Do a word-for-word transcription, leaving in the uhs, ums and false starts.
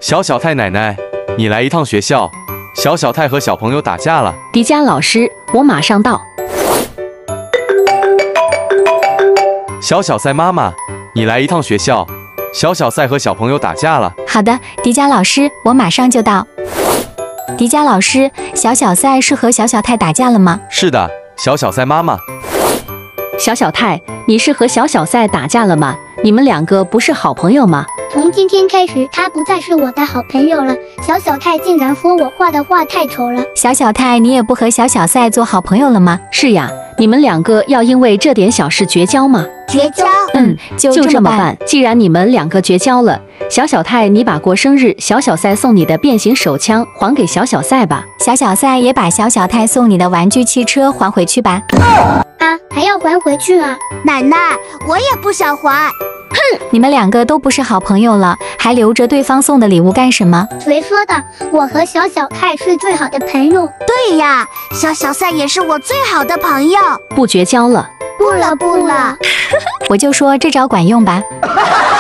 小小太奶奶，你来一趟学校，小小太和小朋友打架了。 迪迦老师，我马上到。 小小赛妈妈，你来一趟学校，小小赛和小朋友打架了。 好的，迪迦老师，我马上就到。迪迦老师，小小赛是和小小太打架了吗？ 是的，小小赛妈妈。 小小太，你是和小小赛打架了吗？你们两个不是好朋友吗？ 从今天开始，他不再是我的好朋友了。小小太竟然说我画的画太丑了。 小小太，你也不和小小赛做好朋友了吗？ 是呀，你们两个要因为这点小事绝交吗？ 绝交？ 嗯， 就就这么办。 办。既然你们两个绝交了，小小太，你把过生日小小赛送你的变形手枪还给小小赛吧。 小小赛也把小小太送你的玩具汽车还回去吧。 啊，还要还回去啊？ 奶奶，我也不想还。 哼，你们两个都不是好朋友了，还留着对方送的礼物干什么？ 谁说的？我和小小太是最好的朋友。 对呀，小小赛也是我最好的朋友。 不绝交了？ 不了不了。 我就说这招管用吧。